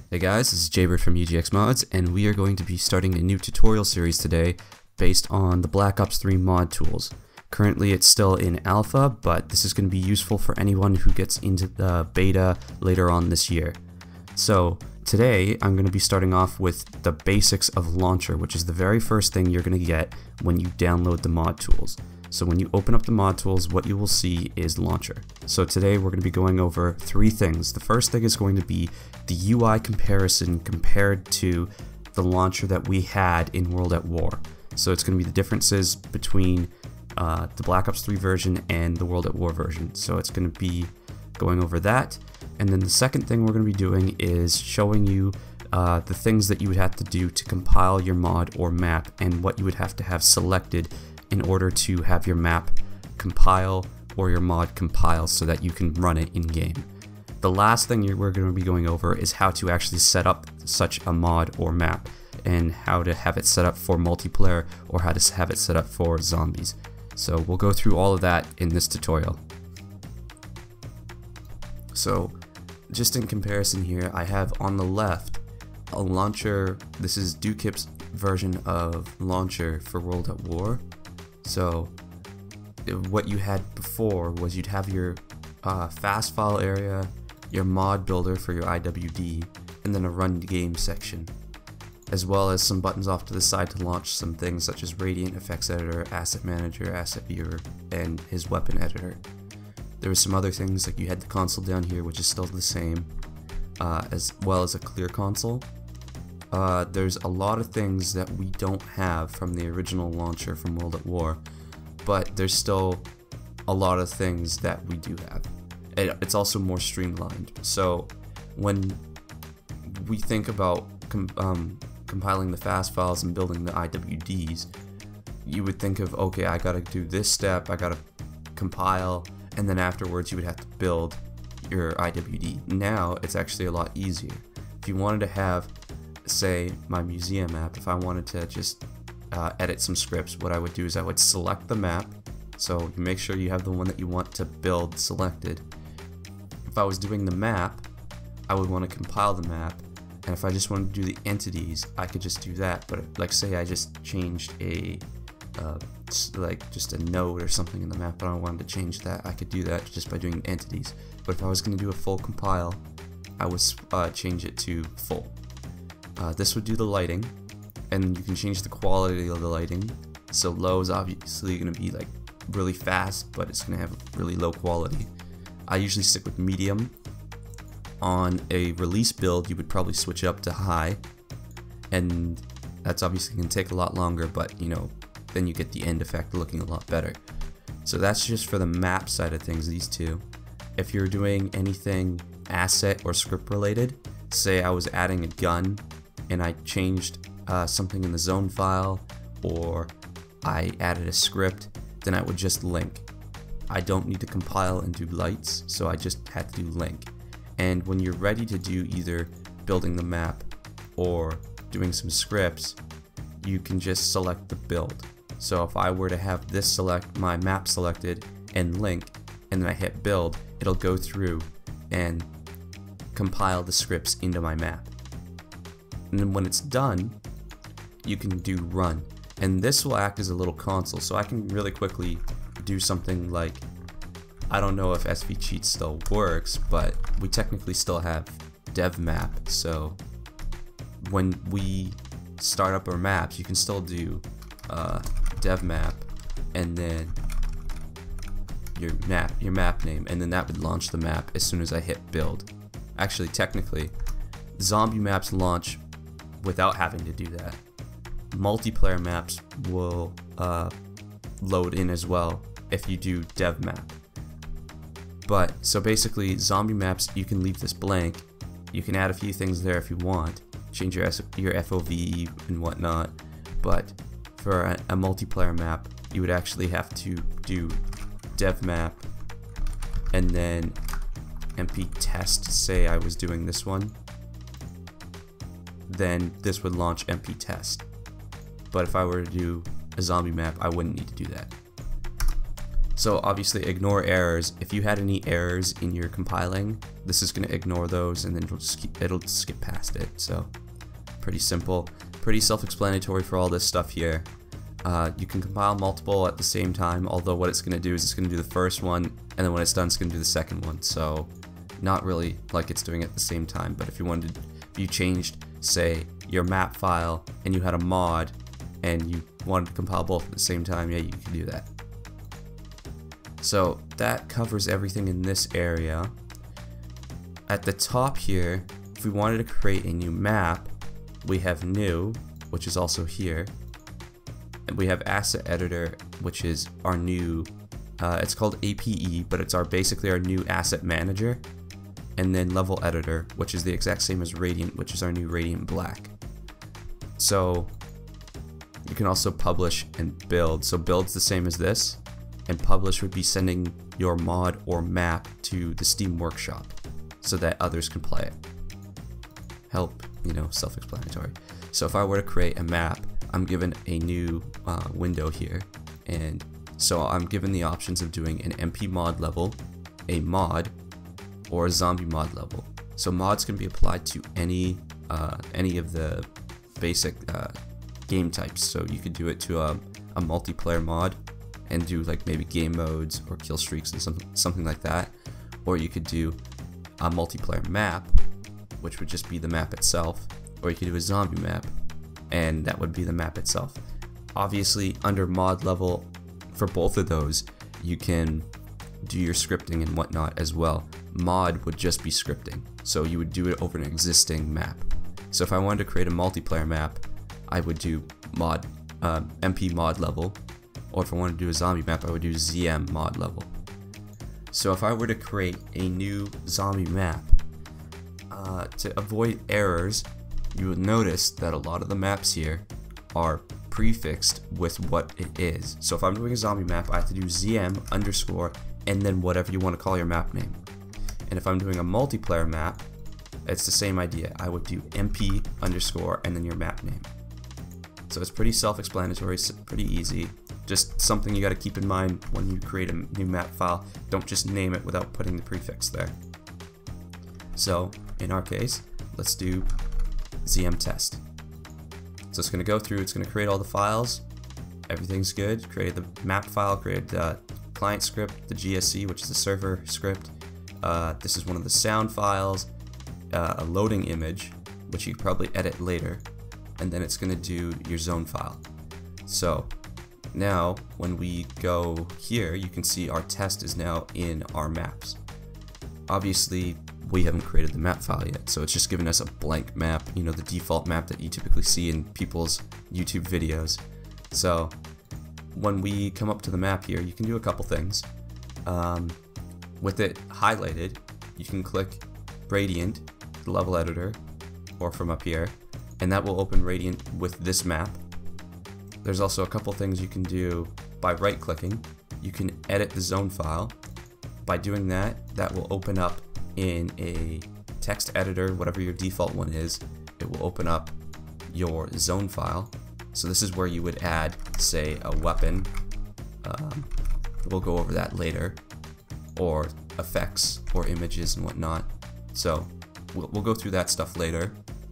Hey guys, this is Jaybird from UGX Mods, and we are going to be starting a new tutorial series today based on the Black Ops 3 mod tools. Currently it's still in alpha, but this is going to be useful for anyone who gets into the beta later on this year. So today I'm going to be starting off with the basics of Launcher, which is the very first thing you're going to get when you download the mod tools. So when you open up the mod tools, what you will see is Launcher. So today we're going to be going over three things. The first thing is going to be the UI comparison compared to the launcher that we had in World at War. So it's going to be the differences between the Black Ops 3 version and the World at War version. So it's going to be going over that. And then the second thing we're going to be doing is showing you the things that you would have to do to compile your mod or map and what you would have to have selected in order to have your map compile or your mod compile so that you can run it in game. The last thing we're going to be going over is how to actually set up such a mod or map and how to have it set up for multiplayer or how to have it set up for zombies. So we'll go through all of that in this tutorial. So just in comparison here, I have on the left a launcher. This is Dukip's version of launcher for World at War. So what you had before was you'd have your fast file area, your mod builder for your IWD, and then a run game section, as well as some buttons off to the side to launch some things such as Radiant Effects Editor, Asset Manager, Asset Viewer, and his weapon editor. There were some other things like you had the console down here, which is still the same, as well as a clear console. There's a lot of things that we don't have from the original launcher from World at War, but there's still a lot of things that we do have. It's also more streamlined. So when we think about compiling the fast files and building the IWDs, you would think of, okay, I gotta do this step, I gotta compile, and then afterwards you would have to build your IWD. Now it's actually a lot easier. If you wanted to have, say, my museum map, if I wanted to just edit some scripts, what I would do is I would select the map, so you make sure you have the one that you want to build selected. If I was doing the map, I would want to compile the map, and if I just wanted to do the entities, I could just do that. But like, say I just changed a like just a node or something in the map, but I wanted to change that, I could do that just by doing entities. But if I was going to do a full compile, I would change it to full. This would do the lighting, and you can change the quality of the lighting. So low is obviously going to be like really fast, but it's going to have really low quality. I usually stick with medium. On a release build, you would probably switch up to high, and that's obviously going to take a lot longer, but you know, then you get the end effect looking a lot better. So that's just for the map side of things, these two. If you're doing anything asset or script related, say I was adding a gun and I changed something in the zone file, or I added a script, then I would just link. I don't need to compile and do lights, so I just had to do link. And when you're ready to do either building the map or doing some scripts, you can just select the build. So if I were to have this select my map selected and link, and then I hit build, it'll go through and compile the scripts into my map. And then when it's done, you can do run, and this will act as a little console, so I can really quickly do something like, I don't know if SV cheat still works, but we technically still have dev map. So when we start up our maps, you can still do dev map and then your map name, and then that would launch the map as soon as I hit build. Actually, technically, zombie maps launch without having to do that. Multiplayer maps will load in as well if you do dev map. But so basically, zombie maps, you can leave this blank. You can add a few things there if you want, change your FOV and whatnot. But for a multiplayer map, you would actually have to do dev map and then MP test. Say I was doing this one, then this would launch MP test. But if I were to do a zombie map, I wouldn't need to do that. So obviously ignore errors. If you had any errors in your compiling, this is going to ignore those, and then it'll skip past it. So pretty simple, pretty self-explanatory for all this stuff here. You can compile multiple at the same time, although what it's going to do is it's going to do the first one, and then when it's done it's going to do the second one. So not really like it's doing it at the same time. But if you changed, say, your map file and you had a mod and you wanted to compile both at the same time, yeah, you can do that. So that covers everything in this area. At the top here, if we wanted to create a new map, we have new, which is also here, and we have asset editor, which is our new, it's called APE, but it's basically our new asset manager, and then level editor, which is the exact same as Radiant, which is our new Radiant Black. So you can also publish and build. So build's the same as this, and publish would be sending your mod or map to the Steam Workshop so that others can play it. Help, you know, self-explanatory. So if I were to create a map, I'm given a new window here, and so I'm given the options of doing an MP mod level, a mod, or a zombie mod level. So mods can be applied to any of the basic game types. So you could do it to a multiplayer mod and do like maybe game modes or kill streaks and something like that, or you could do a multiplayer map, which would just be the map itself, or you could do a zombie map, and that would be the map itself. Obviously, under mod level, for both of those, you can do your scripting and whatnot as well. Mod would just be scripting, so you would do it over an existing map. So if I wanted to create a multiplayer map, I would do mod MP mod level, or if I wanted to do a zombie map, I would do ZM mod level. So if I were to create a new zombie map, to avoid errors, you will notice that a lot of the maps here are prefixed with what it is. So if I'm doing a zombie map, I have to do ZM underscore and then whatever you want to call your map name. And if I'm doing a multiplayer map, it's the same idea. I would do MP underscore and then your map name. So it's pretty self-explanatory, pretty easy. Just something you got to keep in mind when you create a new map file. Don't just name it without putting the prefix there. So in our case, let's do ZM test. So it's going to go through, it's going to create all the files. Everything's good. Created the map file, created the client script, the GSC, which is the server script. This is one of the sound files, a loading image, which you could probably edit later, and then it's going to do your zone file. So now when we go here, you can see our test is now in our maps. Obviously we haven't created the map file yet, so it's just giving us a blank map, you know, the default map that you typically see in people's YouTube videos. So when we come up to the map here, you can do a couple things. With it highlighted, you can click Radiant, the level editor, or from up here, and that will open Radiant with this map. There's also a couple things you can do by right clicking. You can edit the zone file. By doing that, that will open up in a text editor, whatever your default one is. It will open up your zone file. So this is where you would add, say, a weapon. We'll go over that later, or effects or images and whatnot. So we'll go through that stuff later.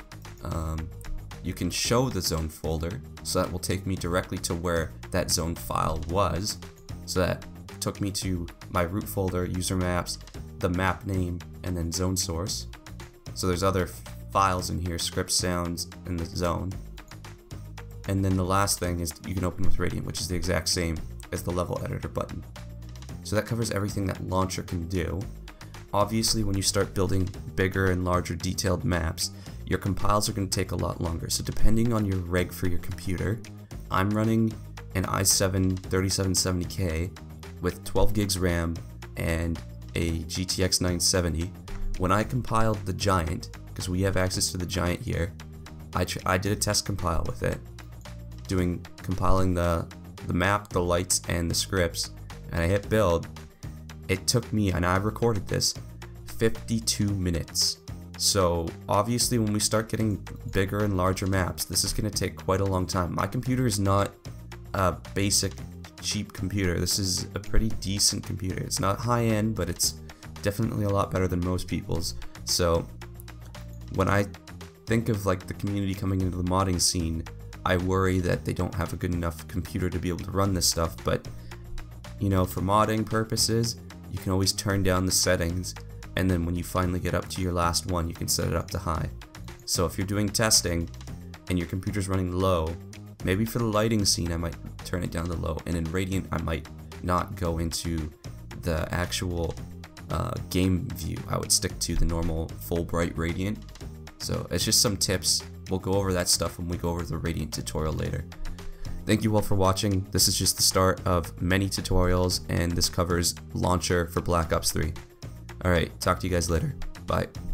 You can show the zone folder, so that will take me directly to where that zone file was. So that took me to my root folder, user maps, the map name, and then zone source. So there's other files in here, script sounds, and the zone. And then the last thing is you can open with Radiant, which is the exact same as the level editor button. So that covers everything that launcher can do. Obviously, when you start building bigger and larger detailed maps, your compiles are going to take a lot longer. So depending on your rig for your computer, I'm running an i7 3770K with 12 gigs RAM and a GTX 970. When I compiled the Giant, because we have access to the Giant here, I did a test compile with it, compiling the map, the lights, and the scripts, and I hit build. It took me, and I recorded this, 52 minutes. So obviously when we start getting bigger and larger maps, this is going to take quite a long time. My computer is not a basic cheap computer. This is a pretty decent computer. It's not high end, but it's definitely a lot better than most people's. So when I think of like the community coming into the modding scene, I worry that they don't have a good enough computer to be able to run this stuff. But you know, for modding purposes, you can always turn down the settings, and then when you finally get up to your last one, you can set it up to high. So if you're doing testing and your computer's running low, maybe for the lighting scene I might turn it down to low, and in Radiant I might not go into the actual game view. I would stick to the normal full bright Radiant. So it's just some tips. We'll go over that stuff when we go over the Radiant tutorial later. Thank you all for watching. This is just the start of many tutorials, and this covers launcher for Black Ops 3. Alright, talk to you guys later. Bye.